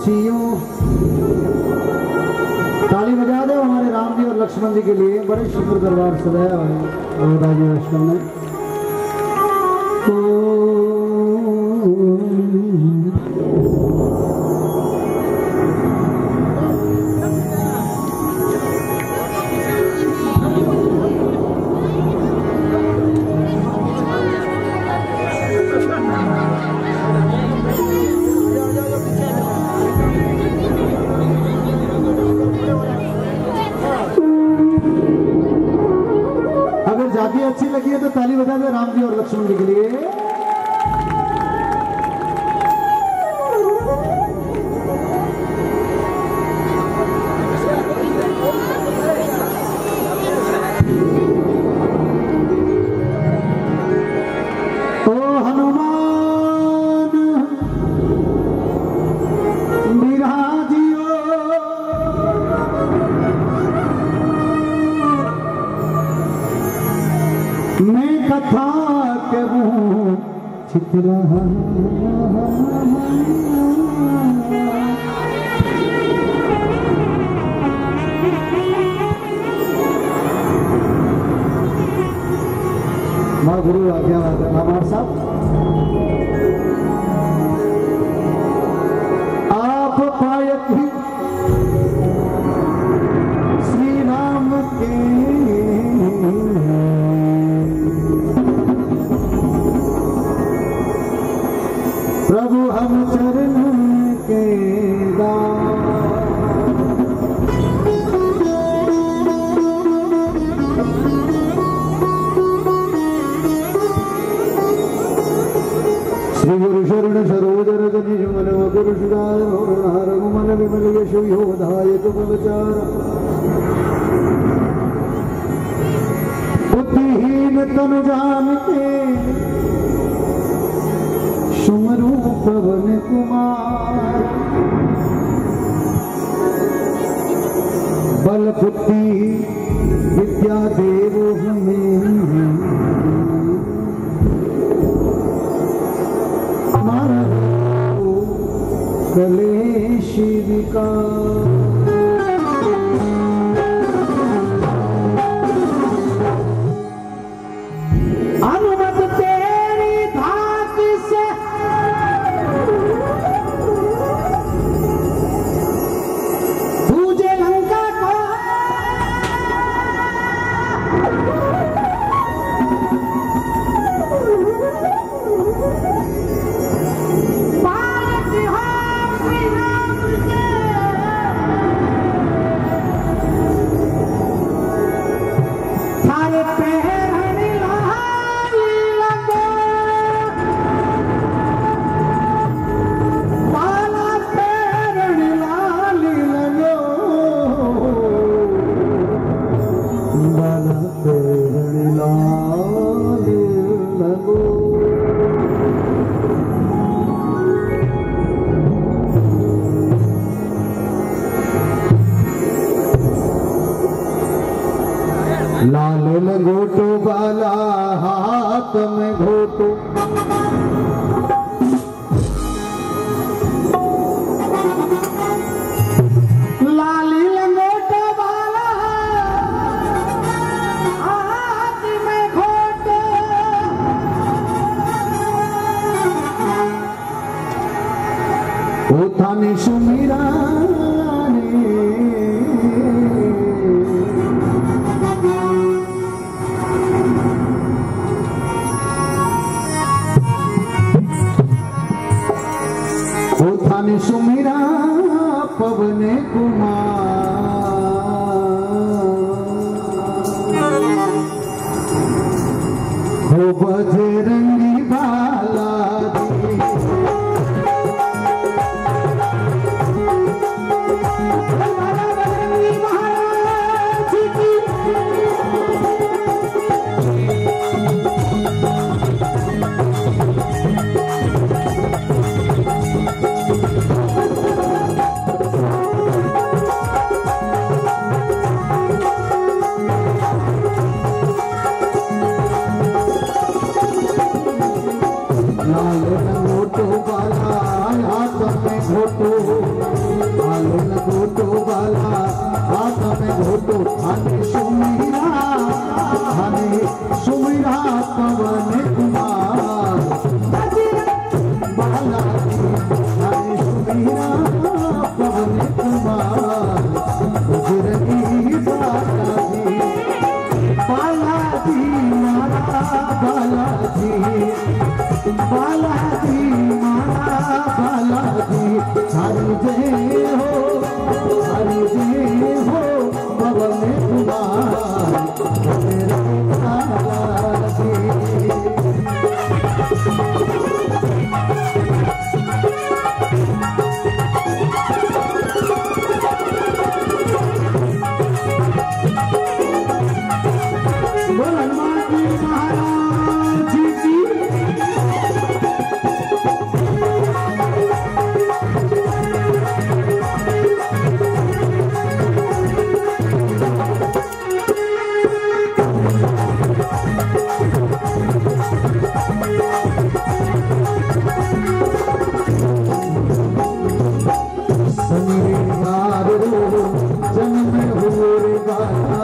खुशियों। ताली बजा दो हमारे राम जी और लक्ष्मण जी के लिए, बड़े सुंदर दरबार सजाया है राजीव आश्रम में। जाती अच्छी लगी है तो ताली बजा दे राम जी और लक्ष्मण जी के लिए। ओ हनुमान बिराजियो मैं कथा कहूँ चित्रा। माँ गुरु आज्ञा हमारे साथ आप पायक ही श्री राम के प्रभु हम चरण के श्री गुरु शरण सरोजर निज मन मधुर सुधार रघुमन विमल यशो योधाय तुम विचार बुद्धिहीन तन जान के सुमरू पवन कुमार बल बुद्धि विद्या देव हमें हमारा कलेश विकार। लाल लंगोटो बाला हाथ में घोटो लाली लंगोटो बाला हाथ में घोटो ओ थाने सुमीरा सुमिरा पवन कुमार हो बजरंगी बाला सुमिरा पवन कुमार बालाजी हरे सुमिरा पवन कुमार बजरंगी बालाजी बालाजी मारा बालाजी बालाजी मारा बालाजी हरि जय हो पवन कुमार बालाजी। बोल हनुमान जी महाराज जी जन्म हो रे बाला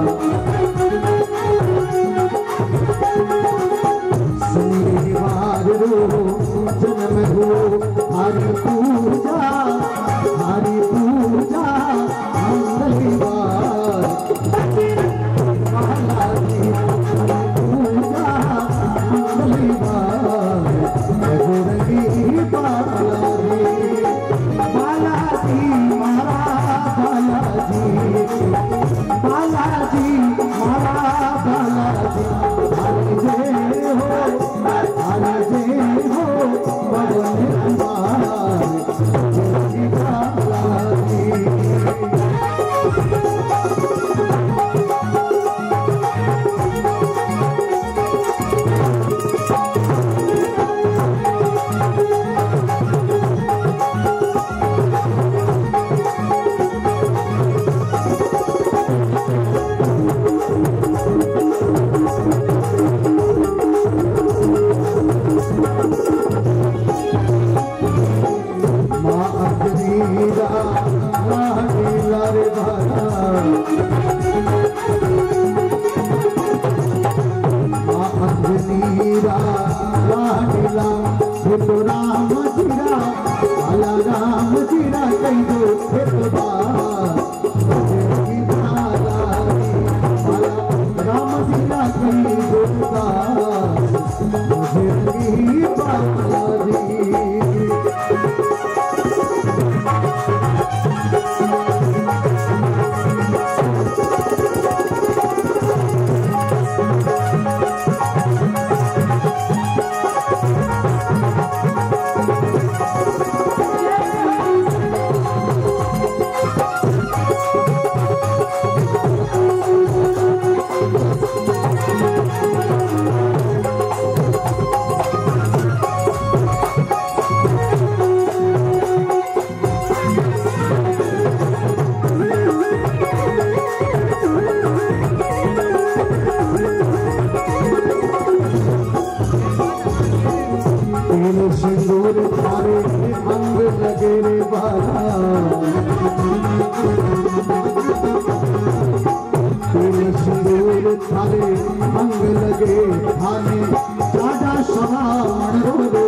शनिवार रो जन्म हो हरि पूजा मंगलवार बालाजी हरि पूजा मंगलवार बजरंगी बालाजी बालाजी मारा बालाजी बालाजी मारा बालाजी हरि जय हो पवन कुमार बजरंगी बालाजी। राम जीरा कई दो राम जीरा कई दो बालाजी। सिंदूर थारे अंग लगे रे बाला सिंदूर थारे अंग लगे थाने राजा सभा मनरो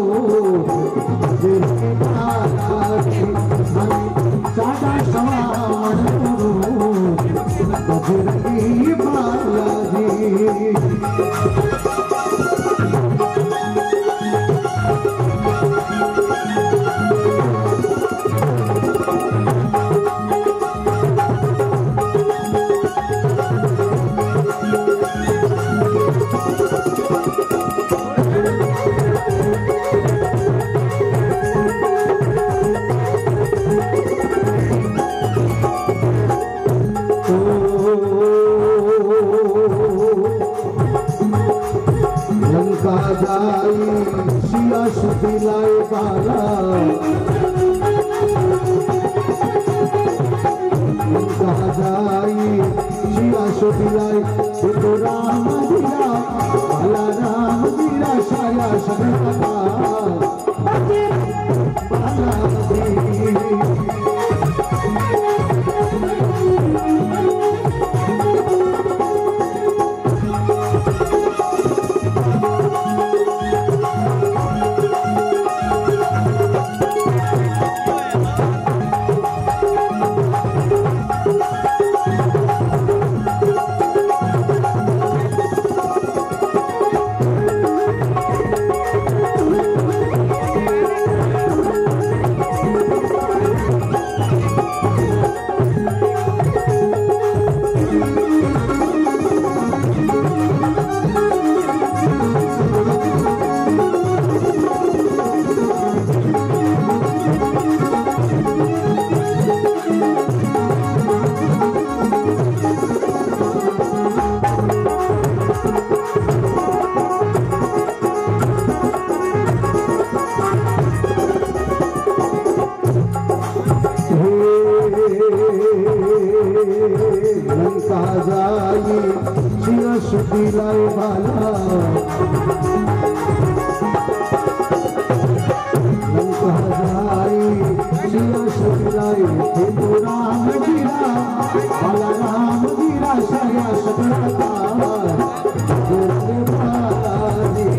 राजा सभा मनरो बजरंगी बालाजी। सिया सुदिलाए बाला कहा जाई सिया सुदिलाए तो राम दिया बाला राम दिया साया सबका बाला भाला लंका जाई लिया सजलाई हे तो राम गिरा बाला राम गिरा साया सकड़ा गोरे बालाजी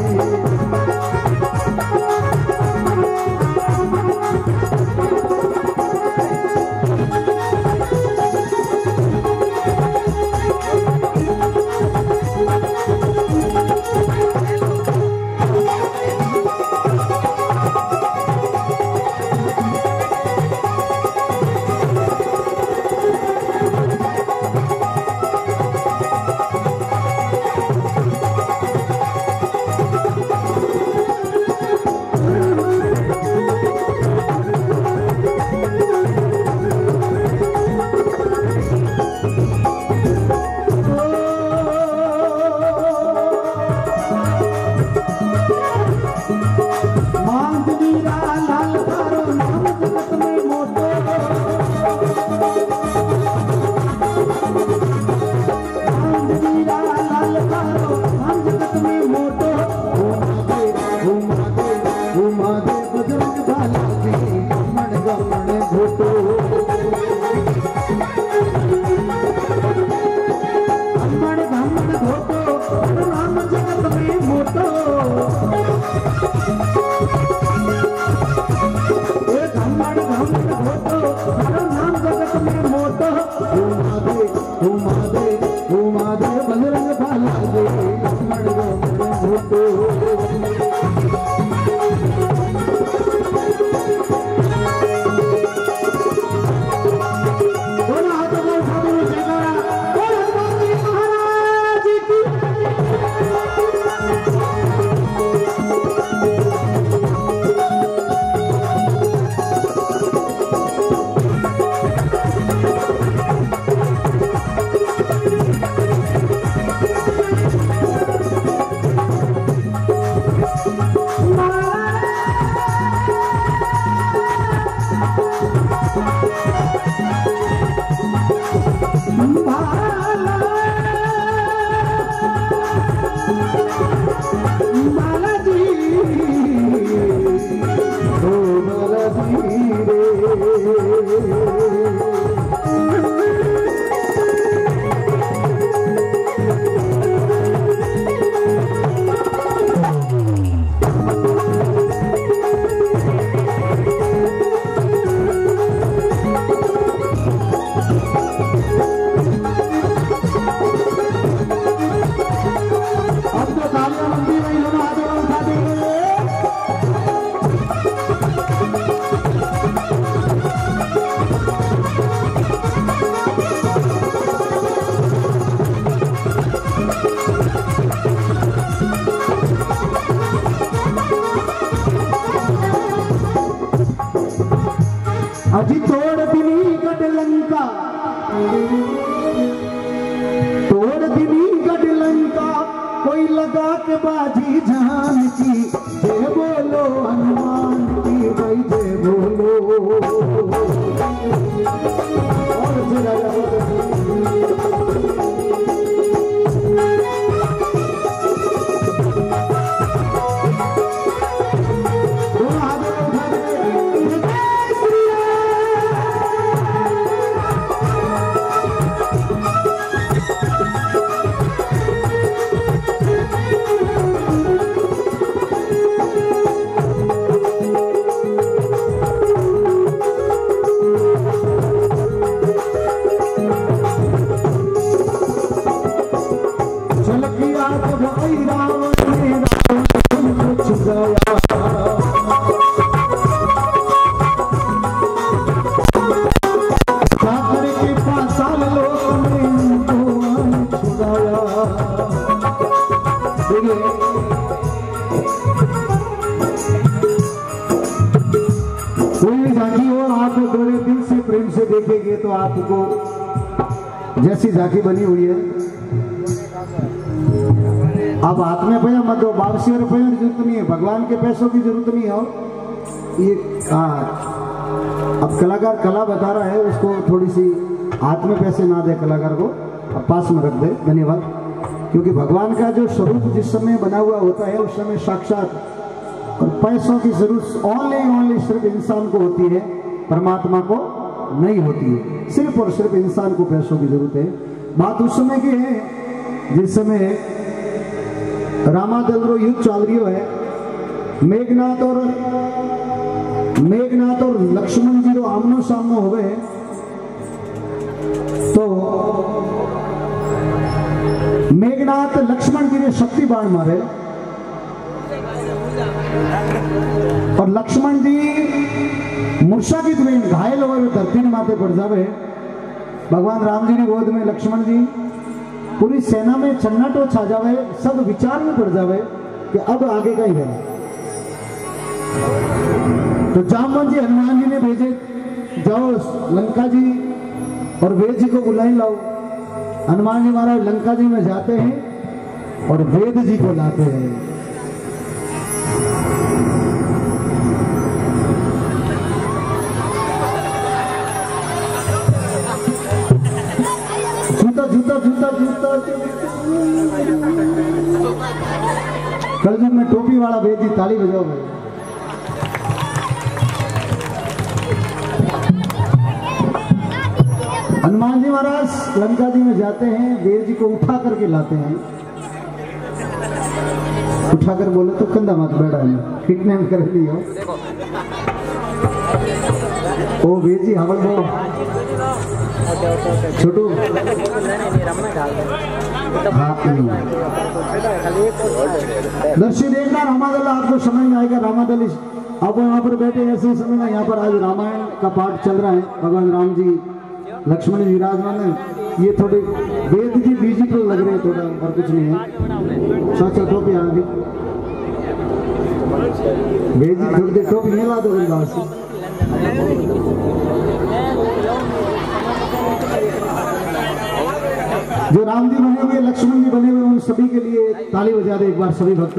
अजी तोड़ दिनी गढ़ लंका तोड़ दिनी गढ़ लंका कोई लगा के बाजी जान की जय बोलो हनुमान की भाई जय बोलो देखेंगे तो आपको जैसी झांकी बनी हुई है। अब हाथ में पैसा मत दो, 1200 रुपये की जरूरत नहीं है, भगवान के पैसों की जरूरत नहीं है। ये अब कलाकार कला बता रहा है, उसको थोड़ी सी हाथ में पैसे ना दे कलाकार को, अब पास में रख दे। धन्यवाद। क्योंकि भगवान का जो स्वरूप जिस समय बना हुआ होता है उस समय साक्षात, और पैसों की जरूरत ओनली सिर्फ इंसान को होती है, परमात्मा को नहीं होती है। सिर्फ और सिर्फ इंसान को पैसों की जरूरत है। बात उस समय की है जिस समय रामादल युद्ध चल रही है, मेघनाथ और लक्ष्मण जी रो आमनो सामनो हो गए। तो मेघनाथ लक्ष्मण जी ने शक्ति बाण मारे और लक्ष्मण जी मूर्छाकित में घायल हो धरती ने माथे पड़ जावे। भगवान राम जी ने गोद में लक्ष्मण जी, पूरी सेना में छन्नाटो छा जावे, सब विचार में पड़ जावे कि अब आगे का ही है। तो जामवंत जी हनुमान जी ने भेजे, जाओ लंका जी और वेद जी को बुलाई लाओ। हनुमान जी महाराज लंका जी में जाते हैं और वेद जी को लाते हैं। जूता जूता जूता कल जब मैं टोपी वाला वेद जी ताली बजाओ भाई। हनुमान जी महाराज लंका जी में जाते हैं, वेद जी को उठा करके लाते हैं। उठाकर बोले तो कंधा मत बैठा है, किडनैप कर लियो। ओ वेद जी हवल दो छोटू। दर्शी देखना रामादल, आपको समझ में आएगा। रामादल आप यहाँ पर बैठे ऐसे समय में, यहाँ पर आज रामायण का पाठ चल रहा है। भगवान राम जी लक्ष्मण जी विराजमान है। ये थोड़े वेद जी डिजिटल लग रहे हैं थोड़ा, और कुछ नहीं है। सोचा टोपी आ गई, वेद जी थोड़ी देर टोपी नहीं ला दो से। जो राम जी बने हुए, लक्ष्मण जी बने हुए, उन सभी के लिए ताली बजा दे एक बार सभी भक्त।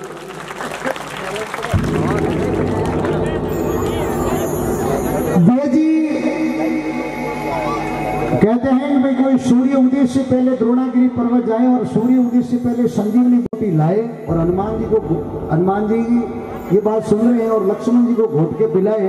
वेद जी कहते हैं कि भाई कोई सूर्य उदय से पहले द्रोणागिरी पर्वत जाए और सूर्य उदय से पहले संजीवनी बूटी लाए और हनुमान जी ये बात सुन रहे हैं और लक्ष्मण जी को घोट के पिलाए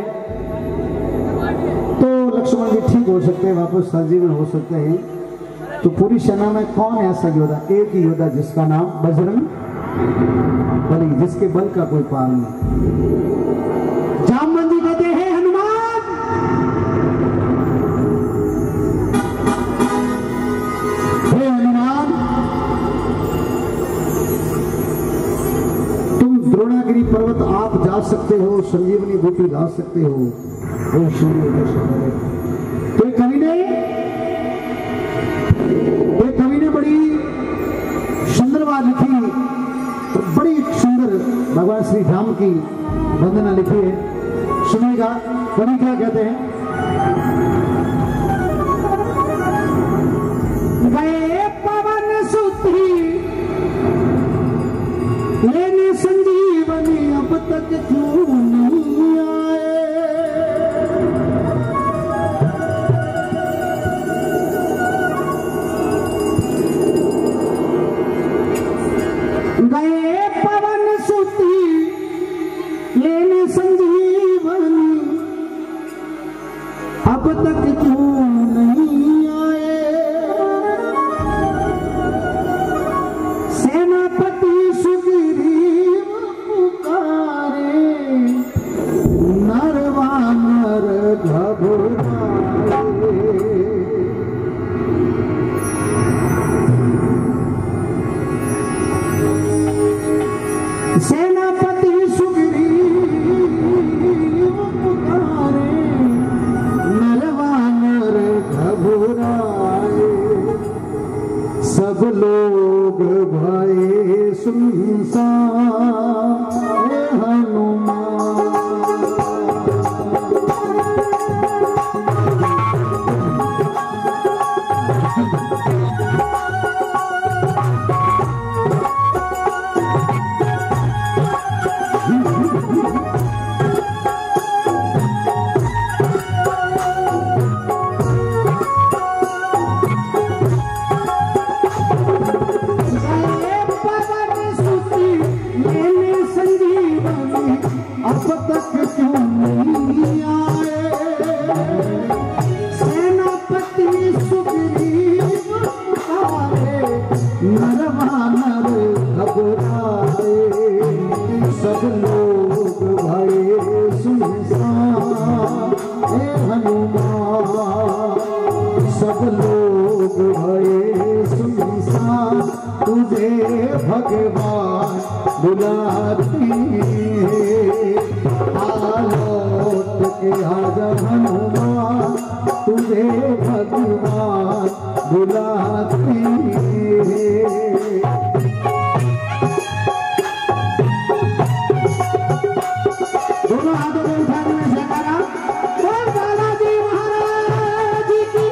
तो लक्ष्मण जी ठीक हो सकते हैं, वापस संजीवन हो सकते हैं। तो पूरी सेना में कौन ऐसा योद्धा, एक ही योद्धा जिसका नाम बजरंग बली, जिसके बल का कोई पार नहीं। जामवंत जी कहते हैं हनुमान, हे हनुमान, तुम द्रोणागिरी पर्वत आप जा सकते हो, संजीवनी बूटी ला सकते हो, वो सूर्य तो कवि ने बड़ी सुंदर बात लिखी, तो बड़ी सुंदर भगवान श्री राम की वंदना लिखी है। सुनेगा कवि क्या कहते हैं। गए पवन सुती लेने संजीवनी, अब तक क्यों नहीं आए। गए पवन सुती लेने संजीवनी, अब तक क्यों नहीं आए। सेनापति सुग्रीव पुकारे, नरवा नर घबराए। सेनापति सुग्रीव पुकारे, नरवा नर घबराए। सब लोग भये सुनसान हनुमान। लेने संजीवनी अब तक क्यों नहीं आए। सेनापति सुग्रीव पुकारे नरवा नर घबराए। सब लोग भये सुनसान हे हनुमान। सब लोग भये सुनसान तुझे भगवान बुलाती है। लौट के आजा हनुमान तुझे भगवान बुलाती है। दोनों हाथों को उठाने में जयकारा बोल बालाजी महाराज की।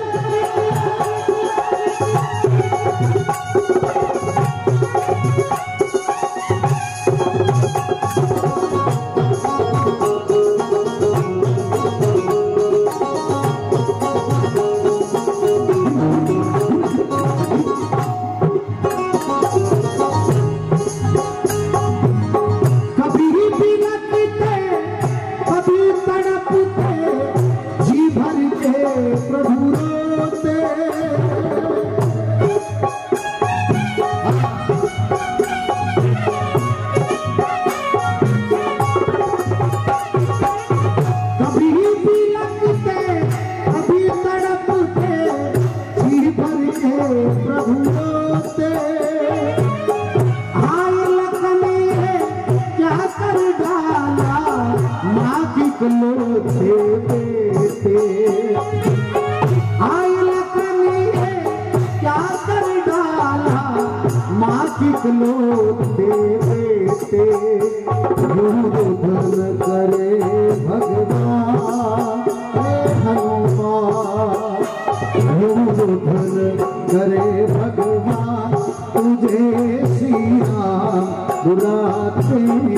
करे भगवान हनुमान। करे भगवान तुझे श्री राम बुलाते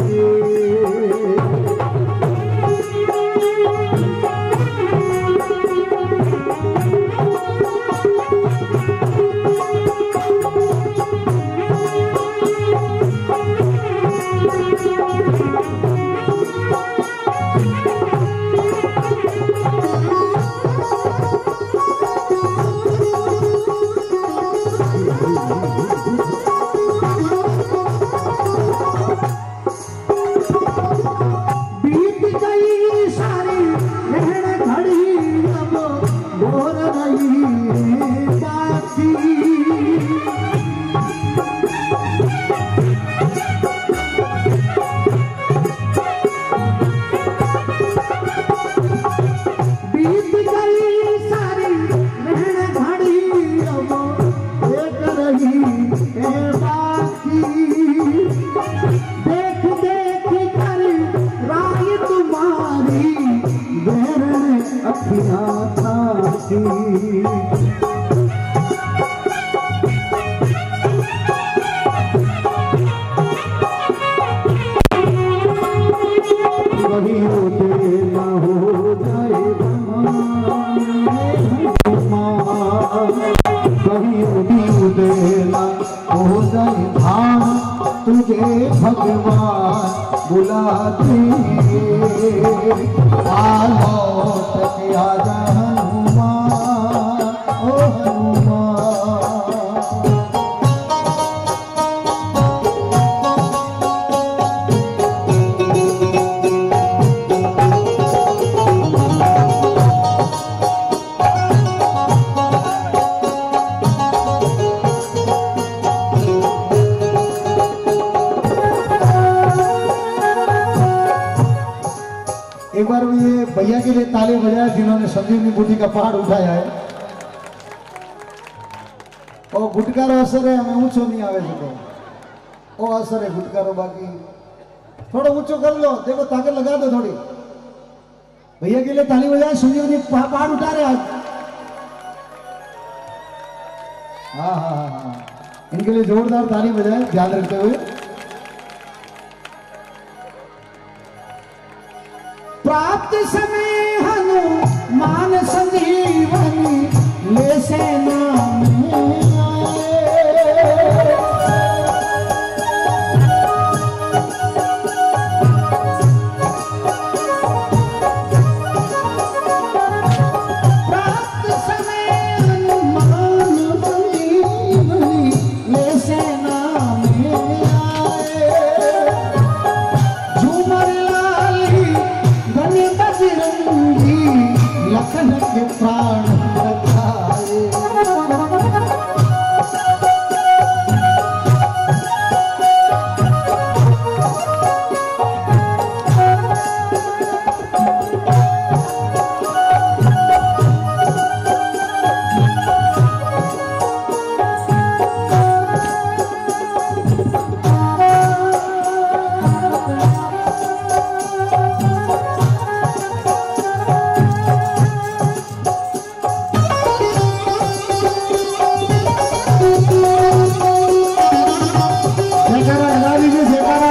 तुझे भगवान बुलाते लौट के आजा हनुमान ओ हनुमान। एक बार ये भैया के लिए ताली बजाया जिन्होंने संजीवनी बूटी का पहाड़ उठाया है। और गुटकारो असर है हमें ऊंचो नहीं आवे सको ओ असर है गुटकारो। बाकी थोड़ा ऊंचो कर लो, देखो ताकत लगा दो थोड़ी। भैया के लिए ताली बजाए, संजीवनी पहाड़ उठा रहे आज। हाँ हाँ हाँ हाँ, इनके लिए जोरदार ताली बजाए ध्यान रखते हुए। प्राप्त समय हनुमान संजीवनी ले सेना लगा दीजिए जयकारा।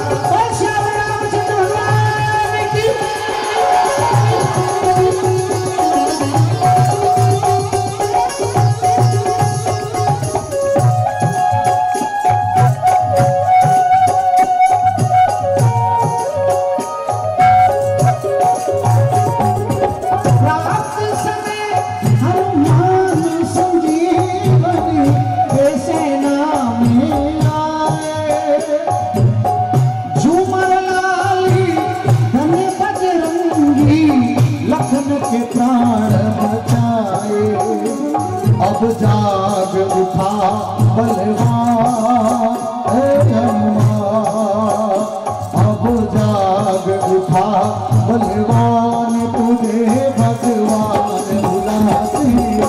अब जाग उठा बलवान अब जाग उठा बलवान तुझे भगवान बुलाते।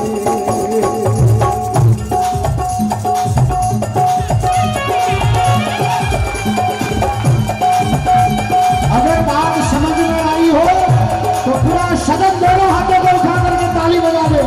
अगर बात समझ में आई हो तो पूरा सदन दोनों हाथों को उठा करके ताली बजा दे।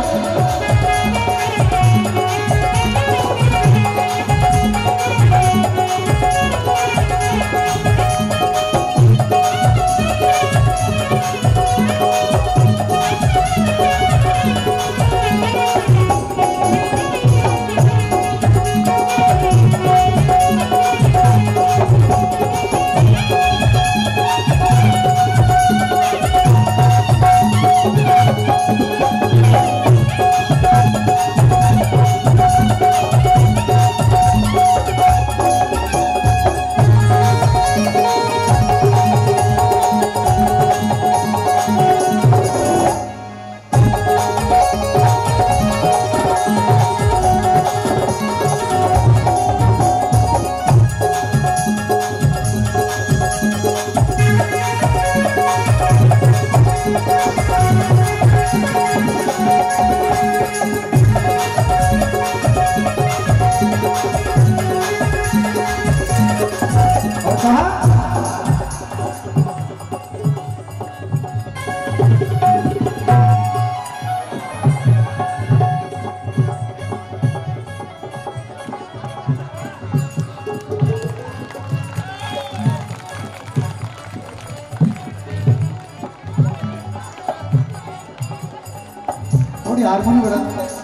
थोड़ी हारमोनी बजा।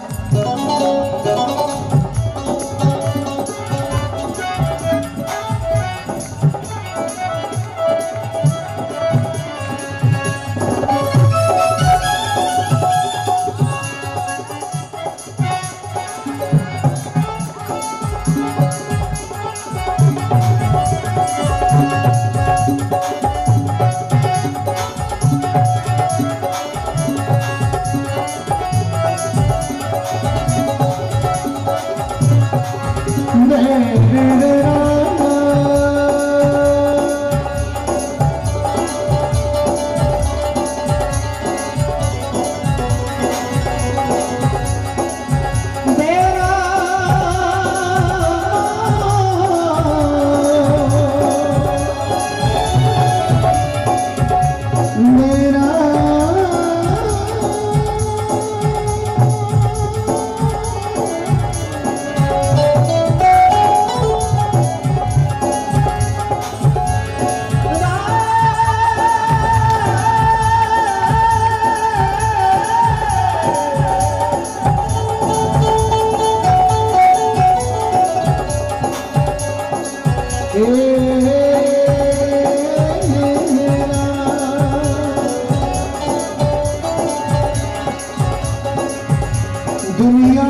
दुनिया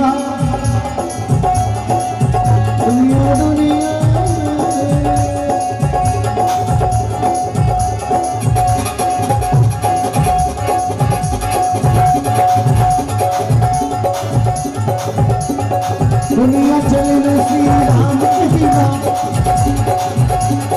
दुनिया दुनिया दुनिया चले श्री राम की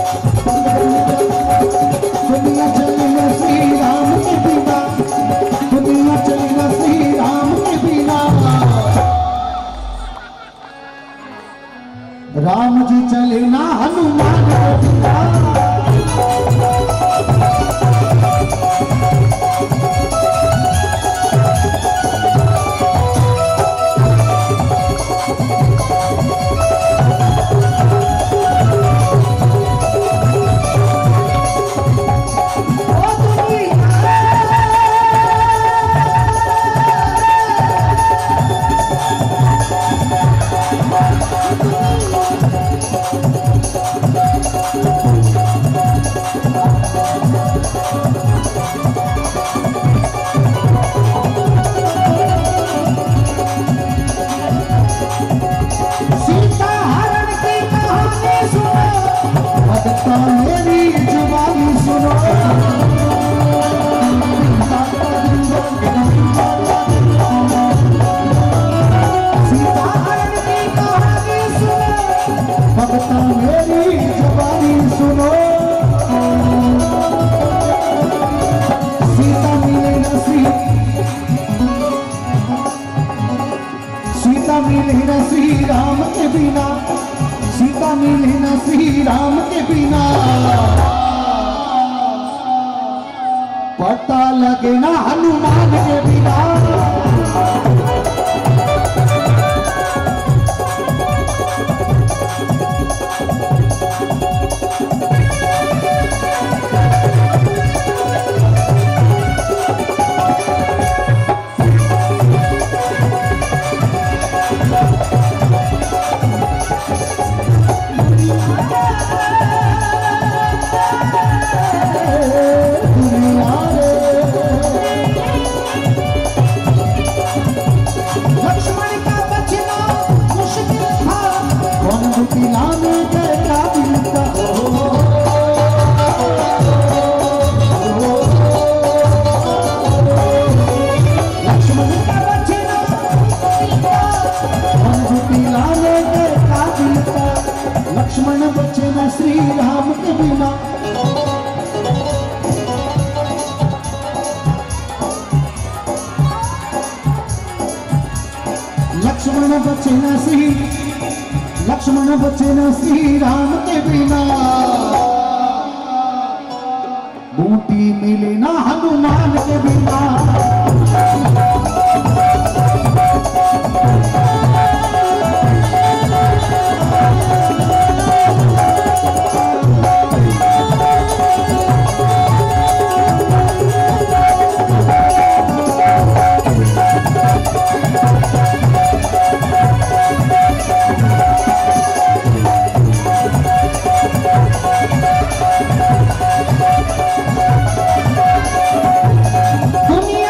माता मेरी जुबानी सुनो, सीताहरण की कहानी सुनो, भक्ता मेरी जुबानी सुनो। सीता मिले न श्री राम के बिना, सीता मिले न श्री राम के बिना, पता लगे ना हनुमान के बिना। लक्ष्मण बचे न श्री राम के बिना, लक्ष्मण बचे न श्री राम के बिना, बूटी मिले ना हनुमान के बिना। दुनिया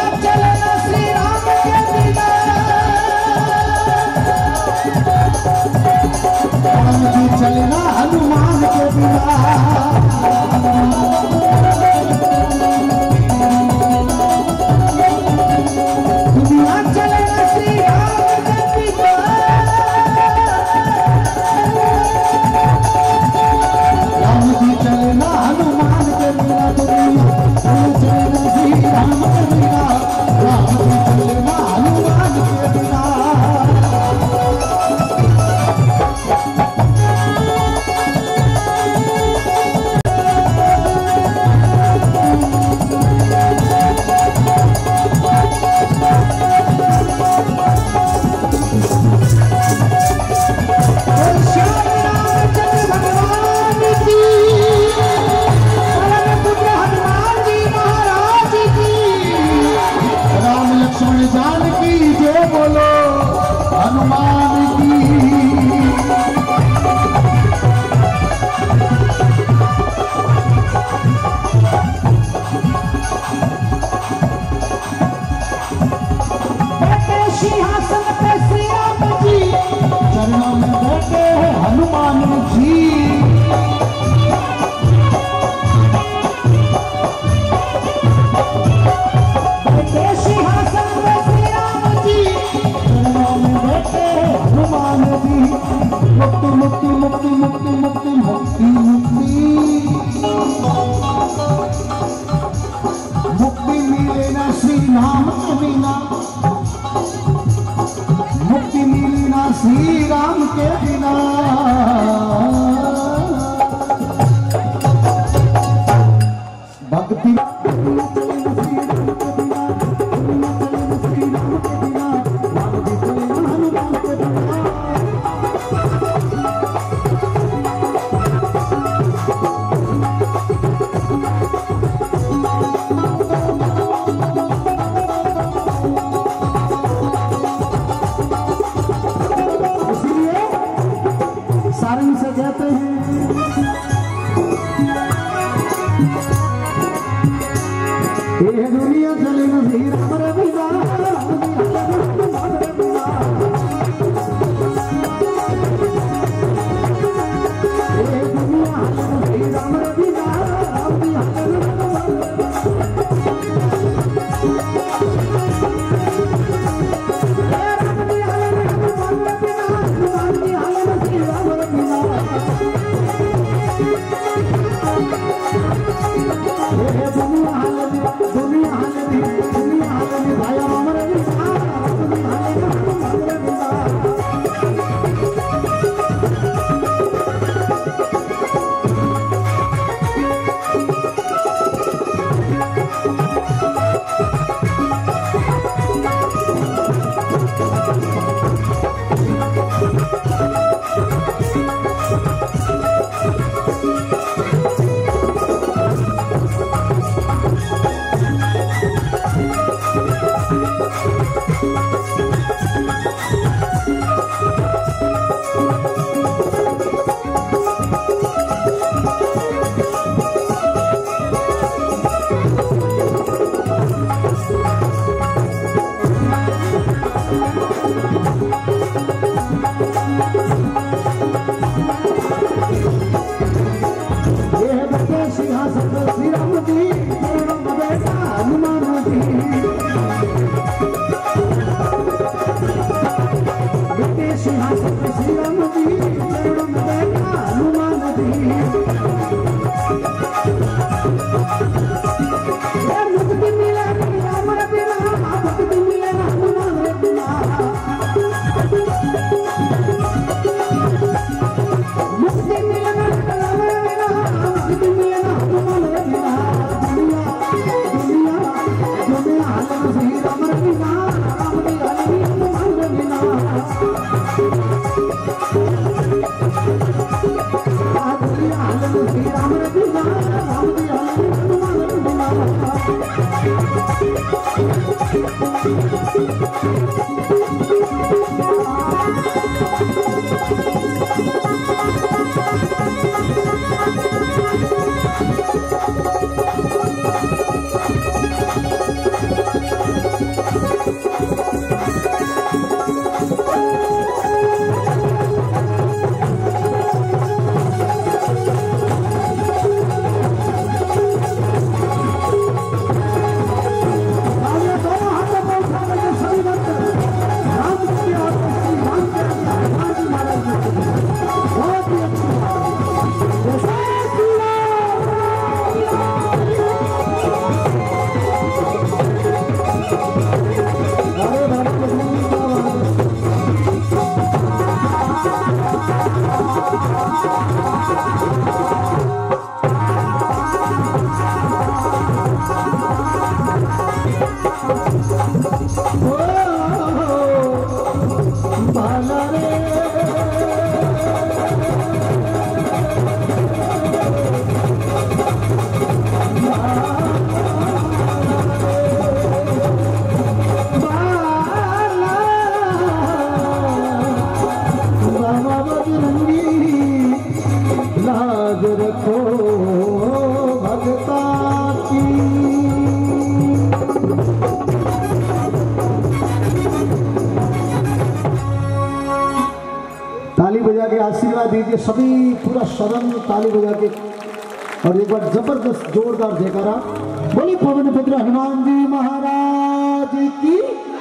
ताली बजा के आशीर्वाद दीजिए सभी, पूरा सदन ताली बजा के, और एक बार जबरदस्त जोरदार जयकारा। बोली पवन पुत्र हनुमान जी महाराज की,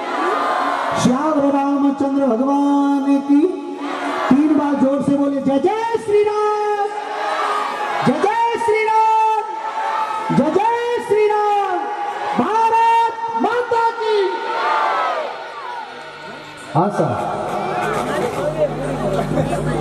श्याम रामचंद्र भगवान की। 3 बार जोर से बोले जय जय श्री राम, जय जय श्री राम, जय जय श्री राम, भारत माता की। हाँ सर।